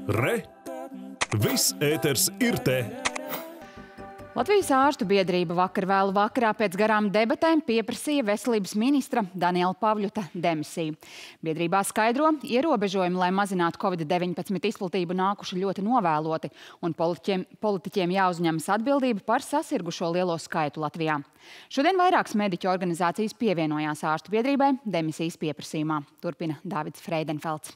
Re! Viss ēters ir te! Latvijas ārstu biedrība vakar vēlu vakarā pēc garām debatēm pieprasīja veselības ministra Daniela Pavļuta demisiju. Biedrībā skaidro, ierobežojumi, lai mazinātu Covid-19 izplatību, nākuši ļoti novēloti, un politiķiem jāuzņemas atbildība par sasirgušo lielo skaitu Latvijā. Šodien vairākas mediķu organizācijas pievienojās ārstu biedrībai demisijas pieprasījumā. Turpina Dāvids Freidenfelds.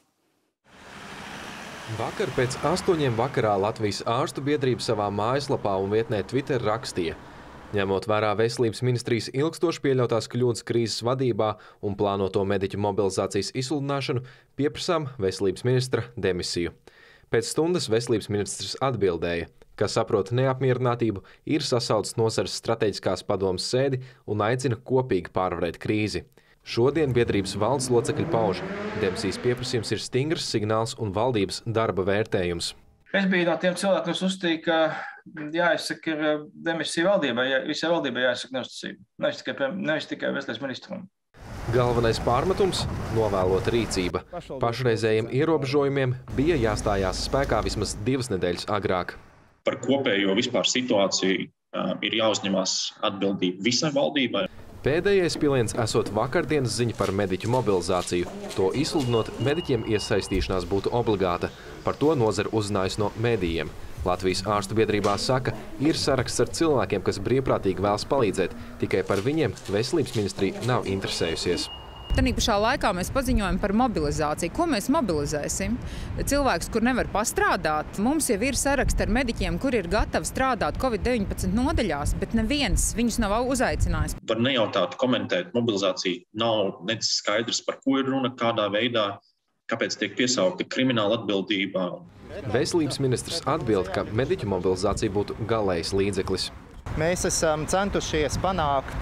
Vakar pēc 8 vakarā Latvijas ārstu biedrība savā mājaslapā un vietnē Twitter rakstīja: ņemot vērā veselības ministrijas ilgstoši pieļautās kļūdas krīzes vadībā un plānoto mediķu mobilizācijas izsludināšanu, pieprasām veselības ministra demisiju. Pēc stundas veselības ministrs atbildēja, ka saprot neapmierinātību, ir sasaucis nozares strateģiskās padomes sēdi un aicina kopīgi pārvarēt krīzi. Šodien biedrības valdes locekļi pauž, demisijas pieprasījums ir stingrs signāls un valdības darba vērtējums. Es biju no tiem cilvēkiem, kas uzstīja, ka jāizsaka ir demisija valdībai, visai valdībai jāizsaka neuzticība, nevis tikai veselības ministram. Galvenais pārmetums – novēlota rīcība. Pašreizējiem ierobežojumiem bija jāstājās spēkā vismaz 2 nedēļas agrāk. Par kopējo vispār situāciju ir jāuzņemās atbildība visai valdībai. Pēdējais piliens esot vakardienas ziņa par mediķu mobilizāciju. To izsludinot, mediķiem iesaistīšanās būtu obligāta. Par to nozara uzzinājusi no medijiem. Latvijas ārstu biedrībā saka, ir saraksts ar cilvēkiem, kas brīvprātīgi vēlas palīdzēt. Tikai par viņiem veselības ministrija nav interesējusies. Tanī pašā laikā mēs paziņojam par mobilizāciju. Ko mēs mobilizēsim? Cilvēks, kur nevar pastrādāt. Mums jau ir saraksti ar mediķiem, kuri ir gatavi strādāt Covid-19 nodaļās, bet neviens viņus nav uzaicinājis. Var nejautāt, komentēt, mobilizācija nav necis skaidrs, par ko ir runa, kādā veidā, kāpēc tiek piesaukta krimināla atbildība. Veselības ministrs atbild, ka mediķu mobilizācija būtu galējs līdzeklis. Mēs esam centušies panākt,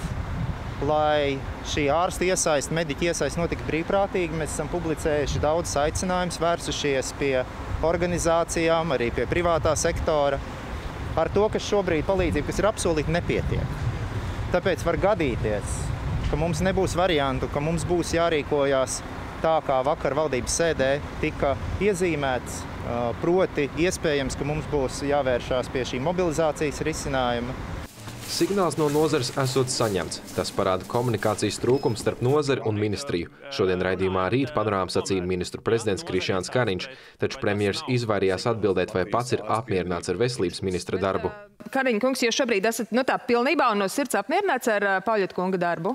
lai šī ārsta iesaiste, mediķa iesaiste notika brīvprātīgi. Mēs esam publicējuši daudz aicinājumus, vērsušies pie organizācijām, arī pie privātā sektora. Ar to, ka šobrīd palīdzība, kas ir apsolīta, nepietiek. Tāpēc var gadīties, ka mums nebūs variantu, ka mums būs jārīkojās tā, kā vakar valdības sēdē tika iezīmēts, proti iespējams, ka mums būs jāvēršās pie šī mobilizācijas risinājuma. Signāls no nozares esot saņemts. Tas parāda komunikācijas trūkums starp nozari un ministriju. Šodien raidījumā Rīt panorāmu sacīja ministru prezidents Krišjāns Kariņš, taču premjers izvairījās atbildēt, vai pats ir apmierināts ar veselības ministra darbu. Kariņa kungs, jūs šobrīd esat tā pilnībā un no sirds apmierināts ar Pavļuta kunga darbu?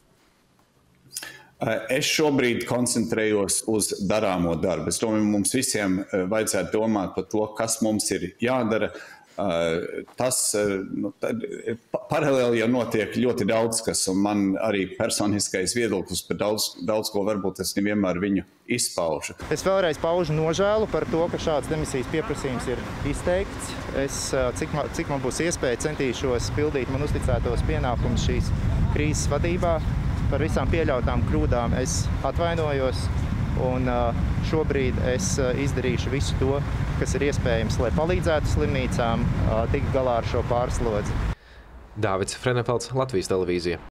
Es šobrīd koncentrējos uz darāmo darbu. Es domāju, mums visiem vajadzētu domāt par to, kas mums ir jādara. Tas paralēli jau notiek ļoti daudz, kas, un man arī personiskais viedoklis par daudz ko varbūt es nevienmēr viņu izpaužu. Es vēlreiz paužu nožēlu par to, ka šāds demisijas pieprasījums ir izteikts. Es, cik man būs iespēja, centīšos pildīt man uzticētos pienākumus šīs krīzes vadībā. Par visām pieļautām kļūdām es atvainojos. Un šobrīd es izdarīšu visu to, kas ir iespējams, lai palīdzētu slimnīcām tikt galā ar šo pārslodzi. Dāvids Freidenfelds, Latvijas televīzija.